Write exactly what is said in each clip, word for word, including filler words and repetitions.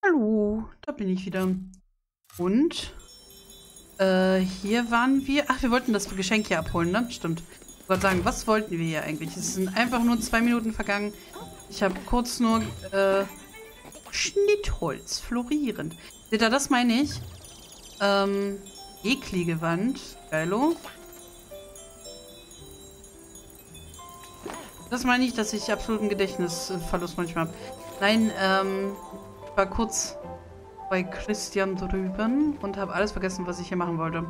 Hallo, da bin ich wieder. Und äh, hier waren wir. Ach, wir wollten das Geschenk hier abholen, ne? Stimmt. Ich wollte sagen, was wollten wir hier eigentlich? Es sind einfach nur zwei Minuten vergangen. Ich habe kurz nur äh, Schnittholz, florierend. Seht ihr, das meine ich? Ähm, eklige Wand. Geilo. Das meine ich, dass ich absoluten Gedächtnisverlust manchmal habe. Nein, ähm, ich war kurz bei Christian drüben und habe alles vergessen, was ich hier machen wollte.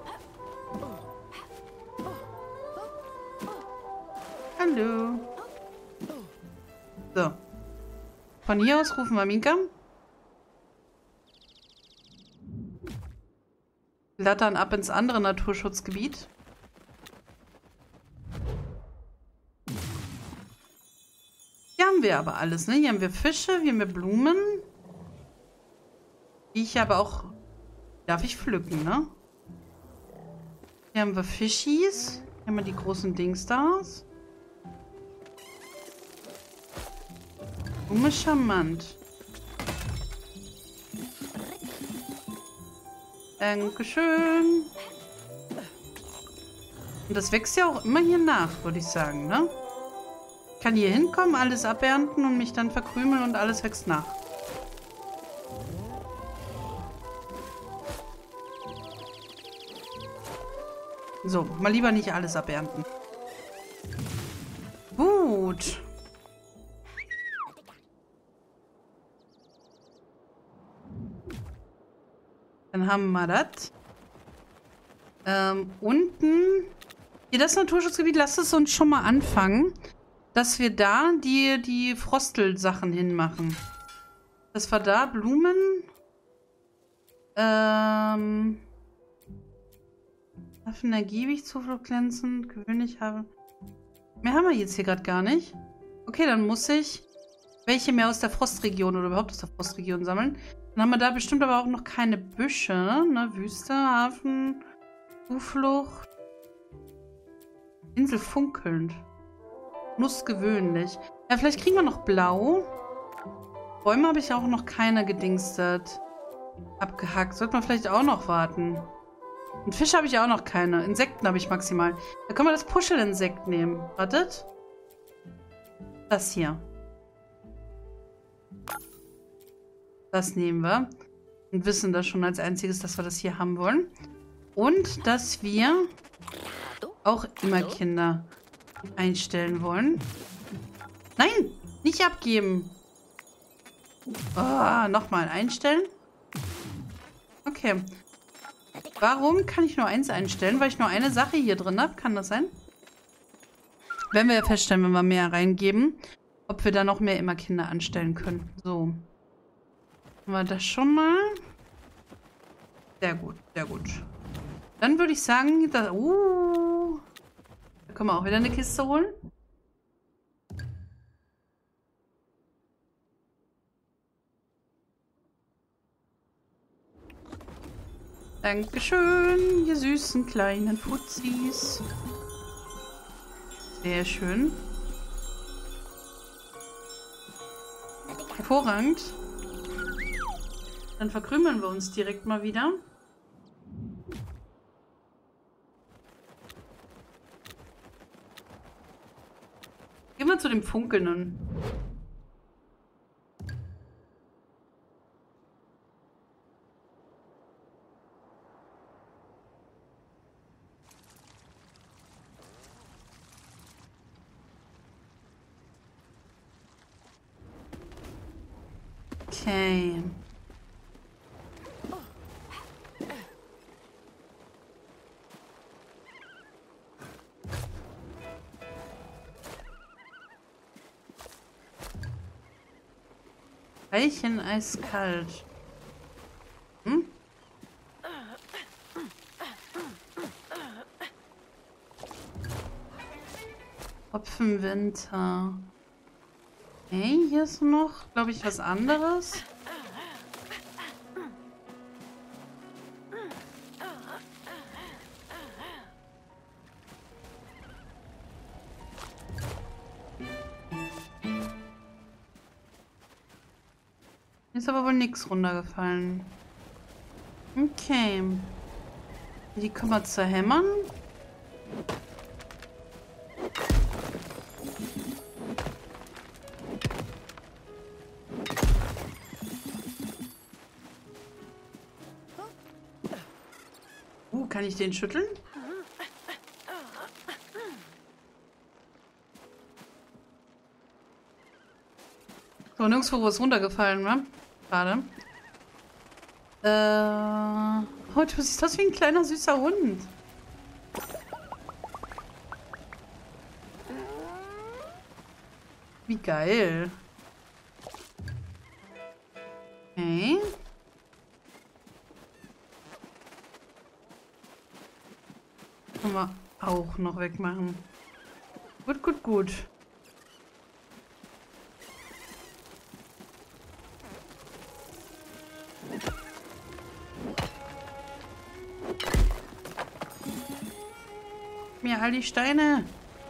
Hallo. So. Von hier aus rufen wir Mika. Flattern ab ins andere Naturschutzgebiet. Hier haben wir aber alles, ne? Hier haben wir Fische, hier haben wir Blumen. Die ich aber auch... Darf ich pflücken, ne? Hier haben wir Fischis. Hier haben wir die großen Dingstars. Blume charmant. Dankeschön. Und das wächst ja auch immer hier nach, würde ich sagen, ne? Ich kann hier hinkommen, alles abernten und mich dann verkrümeln und alles wächst nach. So, mal lieber nicht alles abernten. Gut. Dann haben wir das. Ähm, unten. Hier das Naturschutzgebiet, lasst es uns schon mal anfangen, dass wir da die, die Frostel-Sachen hinmachen. Das war da Blumen. Ähm. Energiewicht, Zuflucht glänzend, gewöhnlich habe. Mehr haben wir jetzt hier gerade gar nicht. Okay, dann muss ich welche mehr aus der Frostregion oder überhaupt aus der Frostregion sammeln. Dann haben wir da bestimmt aber auch noch keine Büsche, ne? Wüste, Hafen, Zuflucht. Insel funkelnd. Nuss gewöhnlich. Ja, vielleicht kriegen wir noch Blau. Bäume habe ich auch noch keine gedingstet. Abgehackt. Sollte man vielleicht auch noch warten. Und Fische habe ich auch noch keine. Insekten habe ich maximal. Da können wir das Puschelinsekt nehmen. Wartet. Das hier. Das nehmen wir. Und wissen das schon als einziges, dass wir das hier haben wollen. Und dass wir auch immer Kinder einstellen wollen. Nein! Nicht abgeben! Oh, nochmal einstellen. Okay. Warum kann ich nur eins einstellen? Weil ich nur eine Sache hier drin habe. Kann das sein? Werden wir ja feststellen, wenn wir mehr reingeben, ob wir da noch mehr immer Kinder anstellen können. So. Haben wir das schon mal? Sehr gut, sehr gut. Dann würde ich sagen, da, uh, da können wir auch wieder eine Kiste holen. Dankeschön, ihr süßen kleinen Fuzzis. Sehr schön. Hervorragend. Dann verkrümeln wir uns direkt mal wieder. Gehen wir zu dem Funkelnden. Okay. Weilchen eiskalt. Hm? Hopfenwinter. Okay, hier ist noch, glaube ich, was anderes. Ist aber wohl nichts runtergefallen. Okay. Die können wir zerhämmern. Uh, kann ich den schütteln? So, nirgendwo wo es runtergefallen war. Gerade. Äh. Oh, du siehst aus wie ein kleiner süßer Hund. Wie geil. Okay. Können wir auch noch wegmachen. Gut, gut, gut. Mir all die Steine.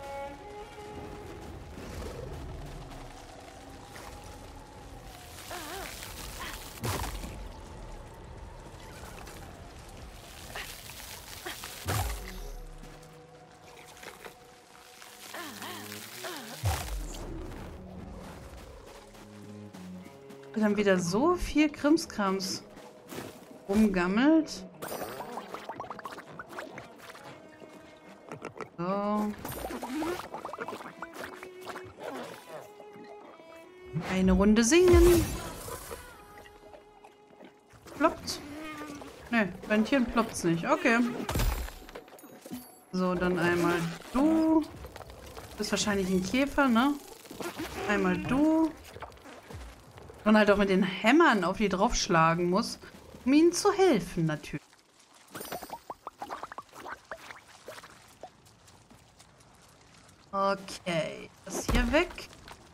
Dann wieder so viel Krimskrams rumgammelt. So. Eine Runde singen. Ploppt. Ne, beim Tieren ploppt's nicht. Okay. So, dann einmal du. Du bist wahrscheinlich ein Käfer, ne? Einmal du. Und halt auch mit den Hämmern auf die draufschlagen muss, um ihnen zu helfen, natürlich. Okay, das hier weg.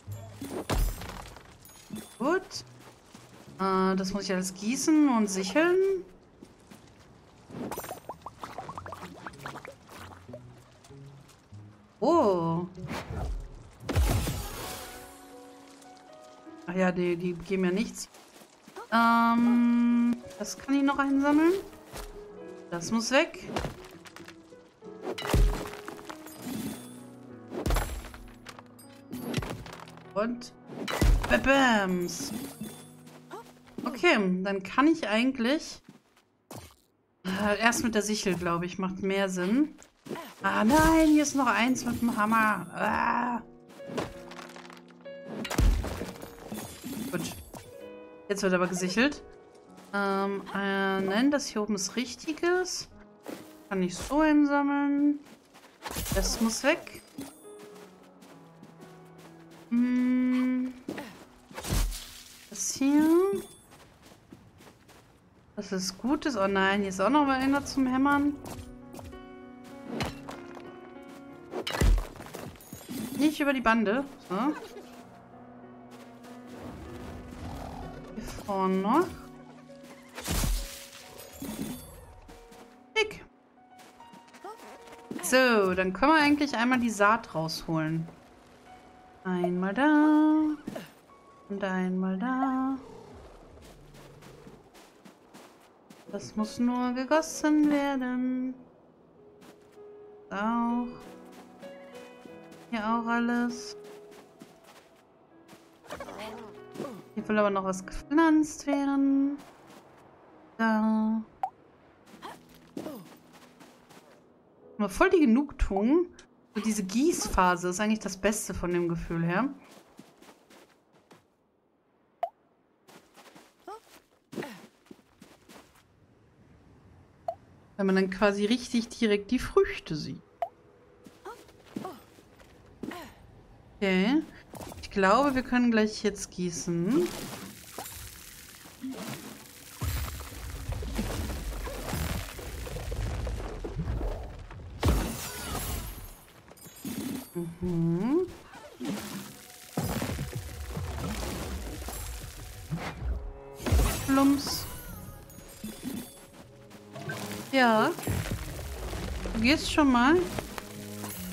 Gut. Äh, das muss ich alles gießen und sicheln. Oh. Ach ja, die, die geben ja nichts. Ähm, das kann ich noch einsammeln. Das muss weg. Und Bams. Okay, dann kann ich eigentlich äh, erst mit der Sichel, glaube ich, macht mehr Sinn. Ah nein, hier ist noch eins mit dem Hammer. Ah. Gut. Jetzt wird aber gesichelt. Ähm, äh, nein, das hier oben ist Richtiges. Kann ich so einsammeln. Das muss weg. Hm. Das hier. Das ist Gutes. Oh nein, hier ist auch noch mal einer zum Hämmern. Nicht über die Bande. So. Hier vorne noch. Schick. So, dann können wir eigentlich einmal die Saat rausholen. Einmal da. Und einmal da. Das muss nur gegossen werden. Auch. Hier auch alles. Hier will aber noch was gepflanzt werden. Da. Aber voll die Genugtuung. So diese Gießphase ist eigentlich das Beste von dem Gefühl her. Wenn man dann quasi richtig direkt die Früchte sieht. Okay. Ich glaube, wir können gleich jetzt gießen. Mhm. Plumps. Ja. Du gehst schon mal.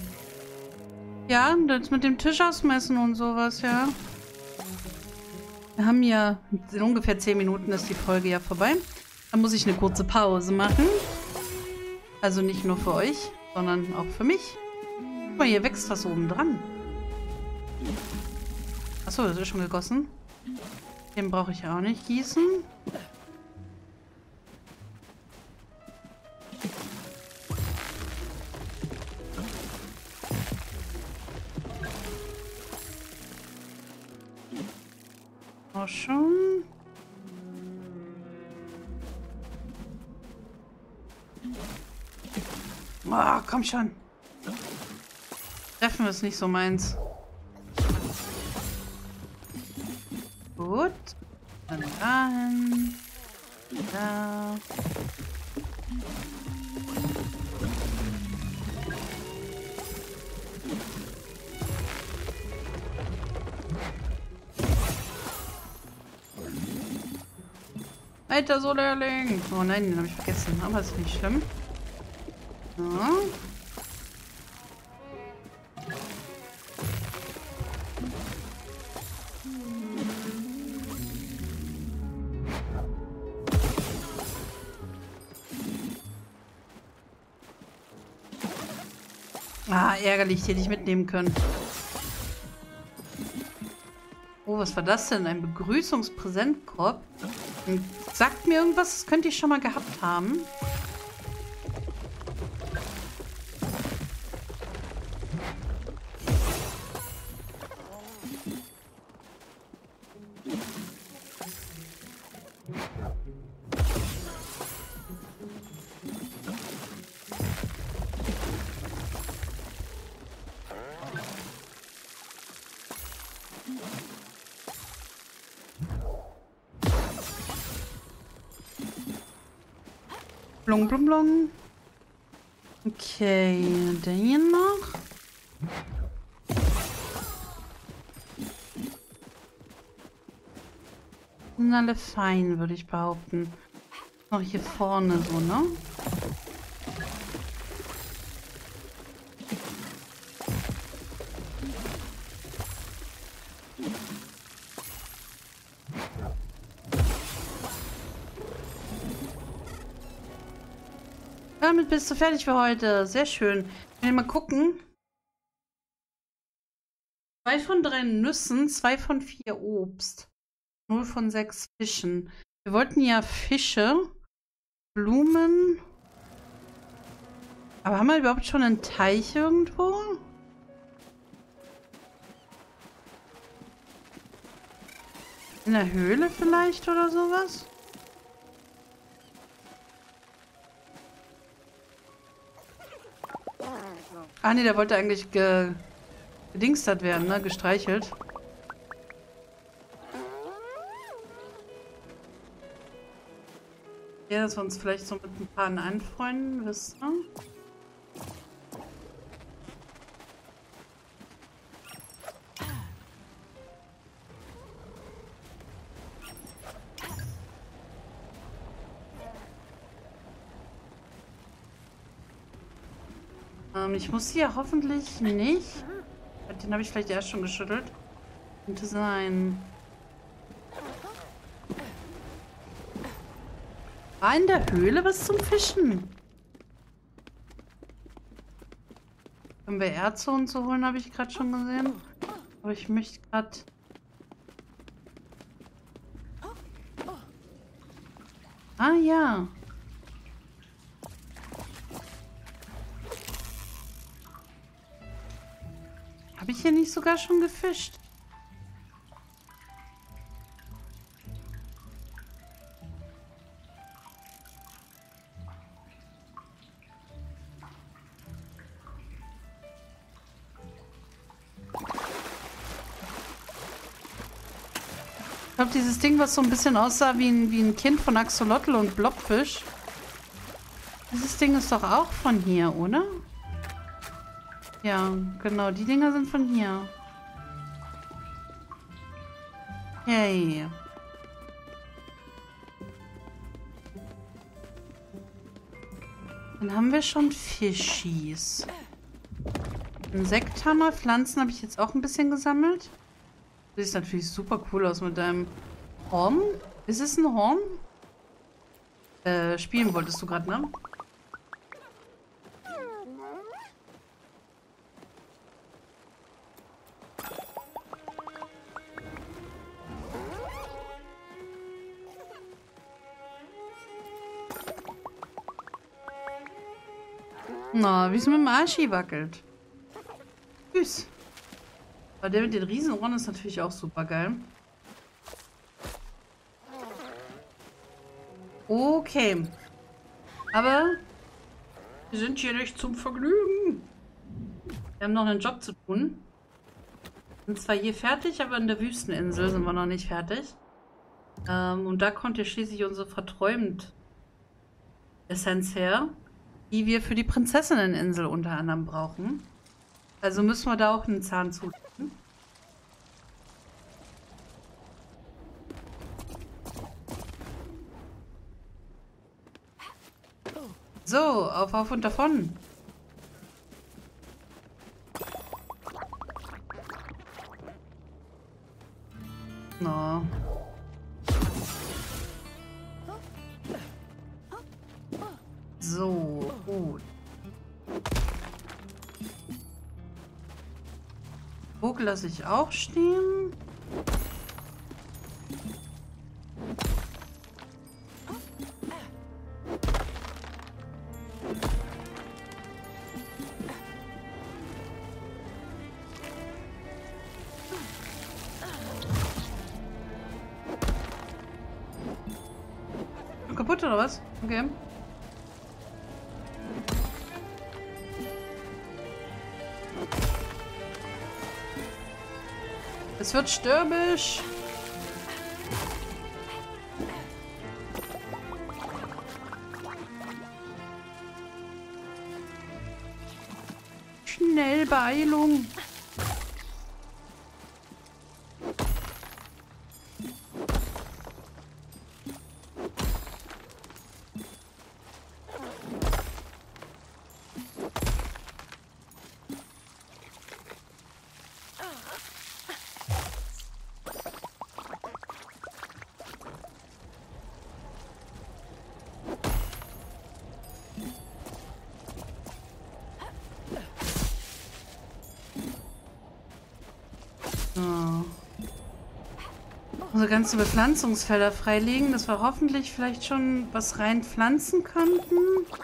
Ja, das mit dem Tisch ausmessen und sowas, ja. Wir haben ja in ungefähr zehn Minuten ist die Folge ja vorbei. Dann muss ich eine kurze Pause machen. Also nicht nur für euch, sondern auch für mich. Guck mal, hier wächst was oben dran. Achso, das ist schon gegossen. Den brauche ich auch nicht gießen. Auch schon. Oh, komm schon. Treffen ist nicht so meins. Gut. Dann dahin. Da. Alter, so Lehrling. Oh nein, den habe ich vergessen. Aber ist nicht schlimm. So. Ah, ärgerlich, die hätte ich mitnehmen können. Oh, was war das denn? Ein Begrüßungspräsentkorb? Sagt mir irgendwas, das könnte ich schon mal gehabt haben. Blung, blung, blung. Okay, der hier noch. Sind alle fein, würde ich behaupten. Noch hier vorne so, ne? Damit bist du fertig für heute. Sehr schön. Wenn wir mal gucken. Zwei von drei Nüssen, zwei von vier Obst. Null von sechs Fischen. Wir wollten ja Fische, Blumen. Aber haben wir überhaupt schon einen Teich irgendwo? In der Höhle vielleicht oder sowas? Ah ne, der wollte eigentlich ge gedingstert werden, ne? Gestreichelt. Ja, dass wir uns vielleicht so mit ein paar anfreunden, wisst ihr? Ähm, ich muss hier hoffentlich nicht. Den habe ich vielleicht erst schon geschüttelt. Könnte sein. War in der Höhle was zum Fischen? Können wir Erze und so holen, habe ich gerade schon gesehen. Aber ich möchte gerade... Ah ja. Habe ich hier nicht sogar schon gefischt? Ich glaube, dieses Ding, was so ein bisschen aussah wie ein, wie ein Kind von Axolotl und Blobfisch. Dieses Ding ist doch auch von hier, oder? Ja, genau. Die Dinger sind von hier. Hey. Dann haben wir schon Fischis. Insekt haben wir. Pflanzen habe ich jetzt auch ein bisschen gesammelt. Das sieht natürlich super cool aus mit deinem Horn. Ist es ein Horn? Äh, spielen wolltest du gerade, ne? Na, wie es mit dem Arschi wackelt. Süß. Aber der mit den Riesenohren ist natürlich auch super geil. Okay. Aber wir sind hier nicht zum Vergnügen. Wir haben noch einen Job zu tun. Wir sind zwar hier fertig, aber in der Wüsteninsel sind wir noch nicht fertig. Ähm, und da kommt ja schließlich unsere Verträumt-Essenz her, die wir für die Prinzessinneninsel unter anderem brauchen. Also müssen wir da auch einen Zahn zutun. So, auf, auf und davon. No. So, gut. Burg lasse ich auch stehen. Kaputt oder was? Okay. Es wird stürmisch. Schnell, Beeilung. Unsere ganzen Bepflanzungsfelder freilegen, dass wir hoffentlich vielleicht schon was rein pflanzen könnten.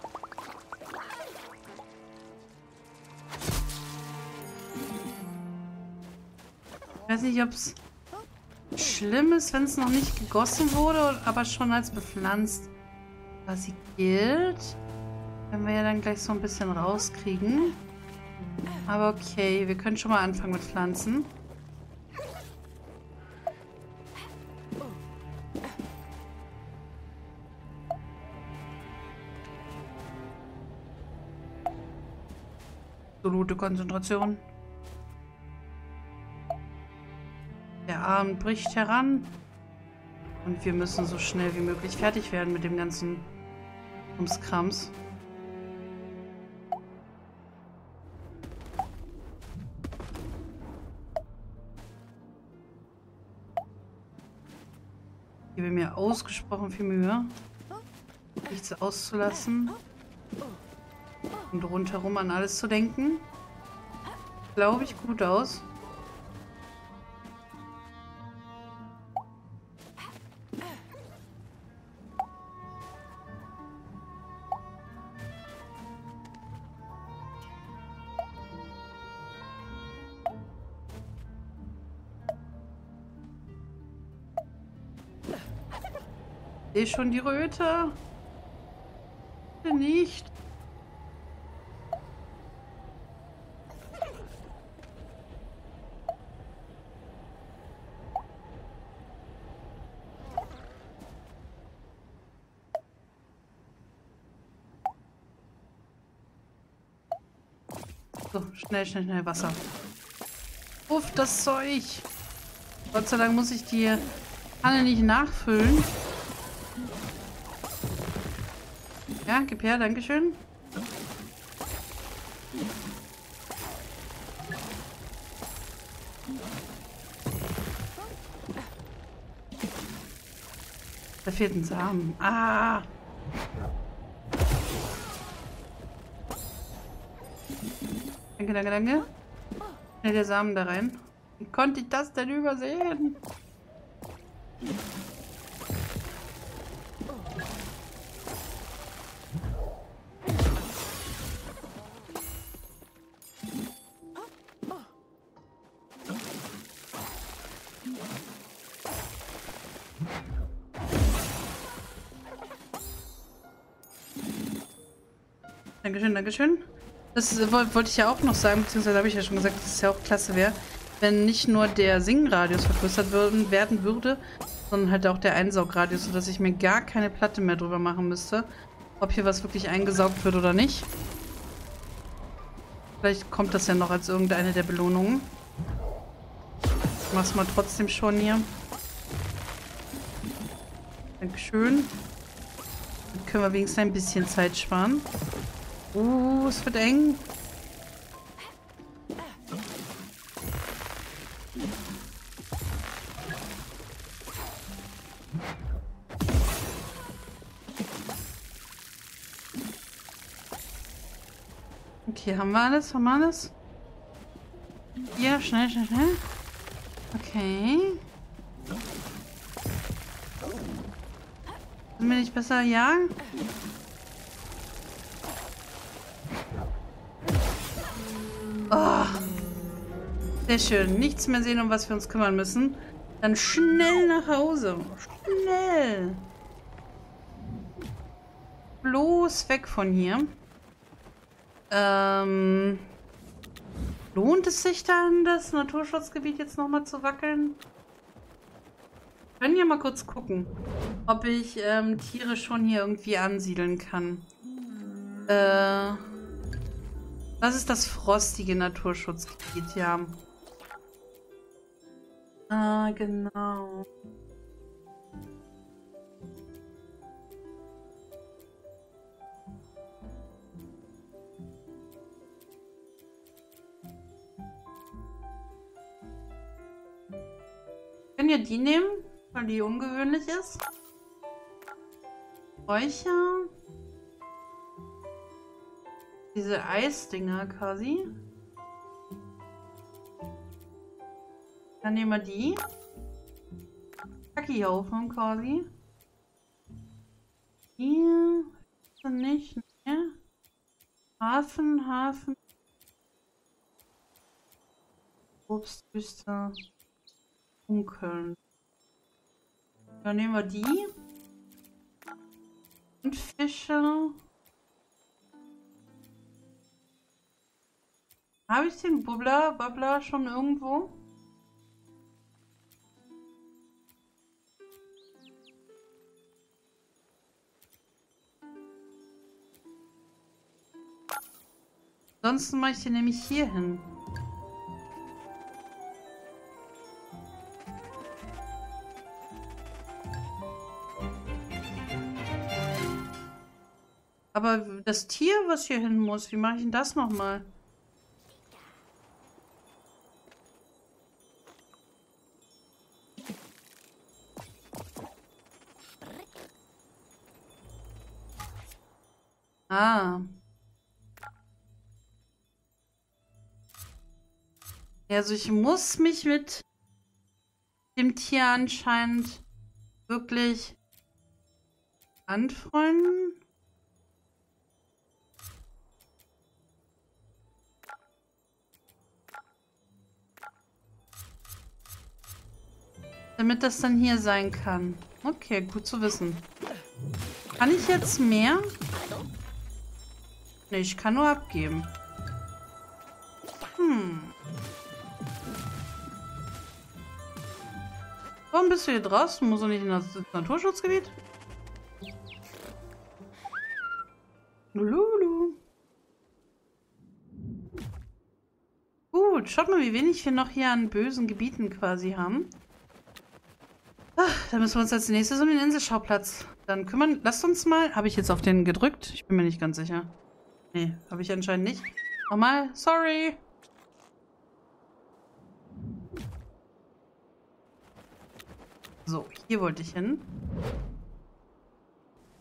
Ich weiß nicht, ob es schlimm ist, wenn es noch nicht gegossen wurde, aber schon als bepflanzt quasi gilt. Können wir ja dann gleich so ein bisschen rauskriegen. Aber okay, wir können schon mal anfangen mit Pflanzen. Absolute Konzentration. Der Abend bricht heran. Und wir müssen so schnell wie möglich fertig werden mit dem ganzen Umskrams. Ich gebe mir ausgesprochen viel Mühe, nichts auszulassen. Und rundherum an alles zu denken. Glaube ich gut aus. Ich sehe schon die Röte. Bitte nicht. So, schnell, schnell, schnell Wasser. Uff, das Zeug. Gott sei Dank muss ich die Kanne nicht nachfüllen. Ja, gib her, dankeschön. Da fehlt ein Samen. Ah! Danke, danke, danke. Schnell der Samen da rein. Wie konnte ich das denn übersehen? Dankeschön, Dankeschön. Das äh, wollte ich ja auch noch sagen, beziehungsweise habe ich ja schon gesagt, dass es ja auch klasse wäre, wenn nicht nur der Singradius vergrößert würden, werden würde, sondern halt auch der Einsaugradius, sodass ich mir gar keine Platte mehr drüber machen müsste, ob hier was wirklich eingesaugt wird oder nicht. Vielleicht kommt das ja noch als irgendeine der Belohnungen. Mach's mal trotzdem schon hier. Dankeschön. Dann können wir wenigstens ein bisschen Zeit sparen. Uh, es wird eng. Okay, haben wir alles? Haben wir alles? Ja, schnell, schnell, schnell. Okay. Sind wir nicht besser jagen? Oh. Sehr schön. Nichts mehr sehen, um was wir uns kümmern müssen. Dann schnell nach Hause. Schnell. Bloß weg von hier. Ähm, lohnt es sich dann, das Naturschutzgebiet jetzt nochmal zu wackeln? Wir können ja mal kurz gucken, ob ich ähm, Tiere schon hier irgendwie ansiedeln kann. Äh, das ist das frostige Naturschutzgebiet, ja. Ah, genau. Wir können ja die nehmen, weil die ungewöhnlich ist. Räucher. Diese Eisdinger quasi. Dann nehmen wir die. Kackihaufen quasi. Hier. Nicht. Ne? Hafen, Hafen. Obstwüste. Dunkeln. Dann nehmen wir die. Und Fische. Habe ich den Bubbler, Bubbler schon irgendwo? Ansonsten mache ich den nämlich hier hin. Aber das Tier, was hier hin muss, wie mache ich denn das nochmal? Ah. Also ich muss mich mit dem Tier anscheinend wirklich anfreunden. Damit das dann hier sein kann. Okay, gut zu wissen. Kann ich jetzt mehr? Nee, ich kann nur abgeben. Hm. Warum bist du hier draußen? Muss doch nicht in das Naturschutzgebiet? Lulu. Gut, schaut mal, wie wenig wir noch hier an bösen Gebieten quasi haben. Ach, da müssen wir uns als nächstes um den Inselschauplatz dann kümmern. Lasst uns mal... Habe ich jetzt auf den gedrückt? Ich bin mir nicht ganz sicher. Nee, habe ich anscheinend nicht. Nochmal, sorry. So, hier wollte ich hin.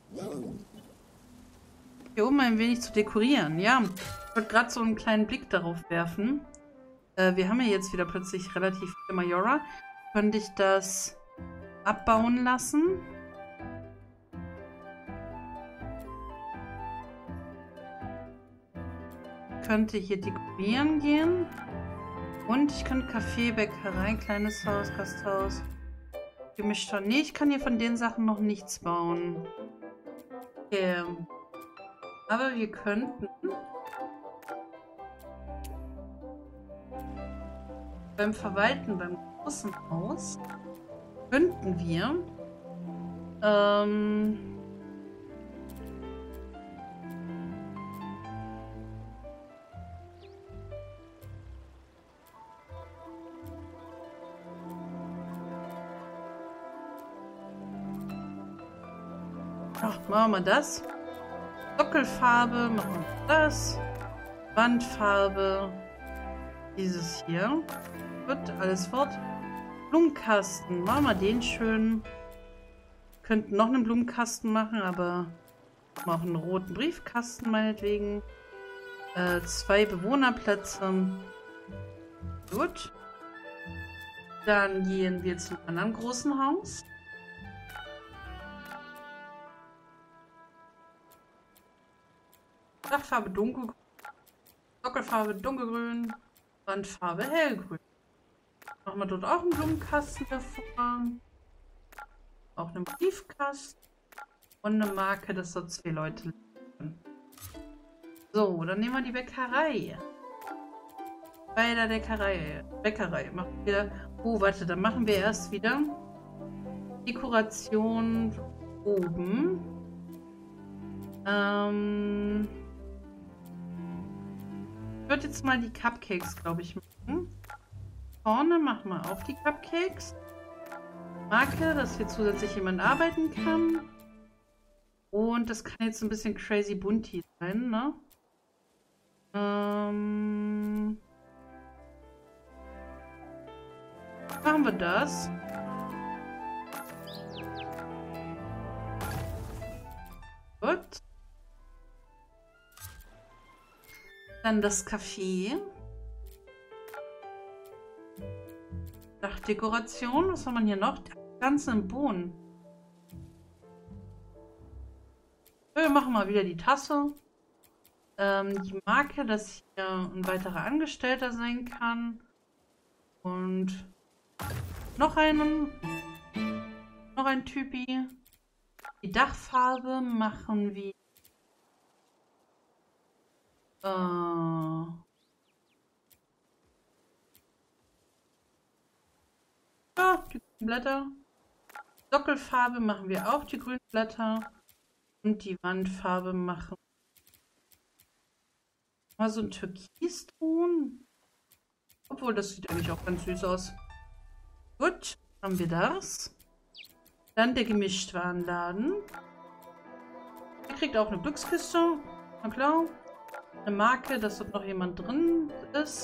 Hier oben ein wenig zu dekorieren. Ja, ich wollte gerade so einen kleinen Blick darauf werfen. Äh, wir haben ja jetzt wieder plötzlich relativ viele Majora. Könnte ich das abbauen lassen? Könnte hier dekorieren gehen. Und ich könnte Café, Bäckerei, kleines Haus, Gasthaus, gemischter. Nee, ich kann hier von den Sachen noch nichts bauen. Okay. Aber wir könnten beim Verwalten, beim großen Haus, könnten wir ähm, ach, machen wir das. Sockelfarbe, machen wir das. Wandfarbe, dieses hier. Wird alles fort. Blumenkasten, machen wir den schön. Könnten noch einen Blumenkasten machen, aber auch einen roten Briefkasten meinetwegen. Äh, zwei Bewohnerplätze. Gut. Dann gehen wir zum anderen großen Haus. Dachfarbe dunkelgrün, Sockelfarbe dunkelgrün, Wandfarbe hellgrün. Machen wir dort auch einen Blumenkasten davor. Auch einen Briefkasten. Und eine Marke, dass dort zwei Leute leben. So, dann nehmen wir die Bäckerei. Bei der Bäckerei. Bäckerei. Machen wir. Oh, warte, dann machen wir erst wieder Dekoration oben. Ähm. Ich würde jetzt mal die Cupcakes, glaube ich, machen. Vorne machen wir auch die Cupcakes. Marke, dass hier zusätzlich jemand arbeiten kann. Und das kann jetzt ein bisschen crazy bunty sein, ne? Ähm. Machen wir das. Gut. Dann das Café. Dachdekoration. Was haben wir hier noch? Die ganzen Bohnen. Wir machen mal wieder die Tasse. Ähm, die Marke, dass hier ein weiterer Angestellter sein kann. Und noch einen. Noch ein Typi. Die Dachfarbe machen wir. Äh. Ja, die grünen Blätter. Sockelfarbe machen wir auch die grünen Blätter. Und die Wandfarbe machen mal so ein Türkiston. Obwohl, das sieht eigentlich auch ganz süß aus. Gut, haben wir das. Dann der Gemischtwarenladen. Der kriegt auch eine Glückskiste. Na klar. Eine Marke, dass dort noch jemand drin ist.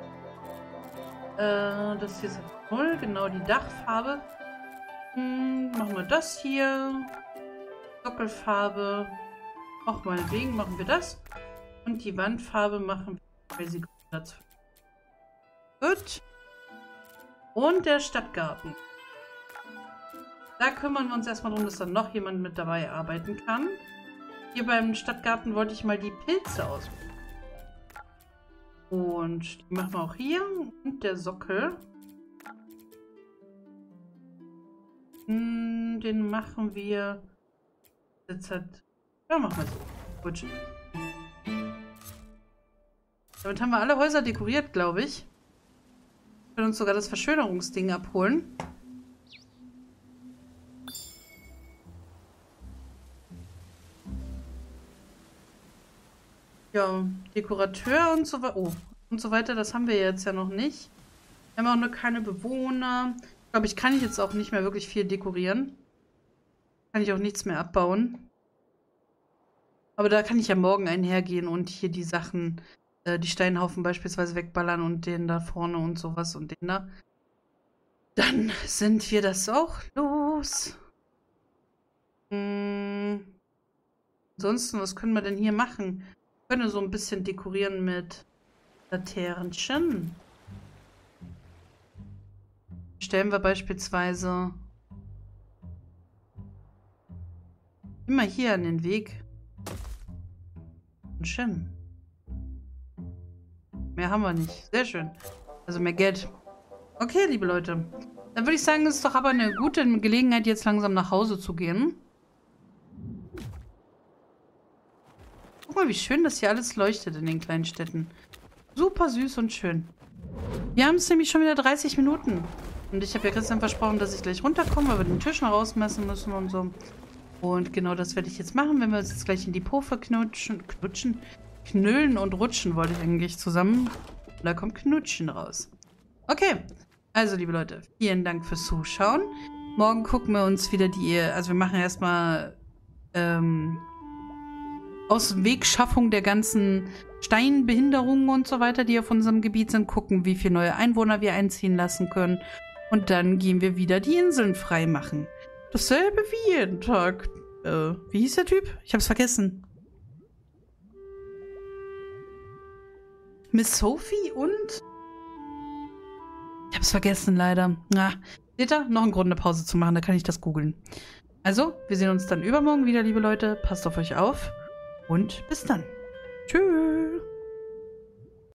Äh, das hier ist null. Genau, die Dachfarbe. Hm, machen wir das hier. Sockelfarbe. Auch meinetwegen machen wir das. Und die Wandfarbe machen wir crazy dazu. Gut. Und der Stadtgarten. Da kümmern wir uns erstmal darum, dass dann noch jemand mit dabei arbeiten kann. Hier beim Stadtgarten wollte ich mal die Pilze ausprobieren. Und die machen wir auch hier. Und der Sockel. Hm, den machen wir jetzt halt. Ja, machen wir so. Gut. Damit haben wir alle Häuser dekoriert, glaube ich. Wir können uns sogar das Verschönerungsding abholen. Ja, Dekorateur und so weiter. Oh, und so weiter, das haben wir jetzt ja noch nicht. Wir haben auch noch keine Bewohner. Ich glaube, ich kann jetzt auch nicht mehr wirklich viel dekorieren. Kann ich auch nichts mehr abbauen. Aber da kann ich ja morgen einhergehen und hier die Sachen, äh, die Steinhaufen beispielsweise wegballern und den da vorne und sowas und den da. Dann sind wir das auch los. Hm. Ansonsten, was können wir denn hier machen? Wir können so ein bisschen dekorieren mit Laternchen. Stellen wir beispielsweise immer hier an den Weg. Schön. Mehr haben wir nicht. Sehr schön. Also mehr Geld. Okay, liebe Leute. Dann würde ich sagen, es ist doch aber eine gute Gelegenheit, jetzt langsam nach Hause zu gehen. Guck mal, wie schön das hier alles leuchtet in den kleinen Städten. Super süß und schön. Wir haben es nämlich schon wieder dreißig Minuten. Und ich habe ja Christian versprochen, dass ich gleich runterkomme, weil wir den Tisch noch rausmessen müssen und so. Und genau das werde ich jetzt machen, wenn wir uns jetzt gleich in die Po verknutschen. Knutschen? Knüllen und rutschen wollte ich eigentlich zusammen. Und da kommt Knutschen raus. Okay. Also, liebe Leute, vielen Dank fürs Zuschauen. Morgen gucken wir uns wieder die... Also, wir machen erstmal ähm, Auswegschaffung der ganzen Steinbehinderungen und so weiter, die auf unserem Gebiet sind. Gucken, wie viele neue Einwohner wir einziehen lassen können. Und dann gehen wir wieder die Inseln frei machen. Dasselbe wie jeden Tag. Äh, wie hieß der Typ? Ich hab's vergessen. Miss Sophie und... Ich hab's vergessen, leider. Na, seht ihr? Noch ein Grund, eine Pause zu machen. Da kann ich das googeln. Also, wir sehen uns dann übermorgen wieder, liebe Leute. Passt auf euch auf. Und bis dann. Tschüss.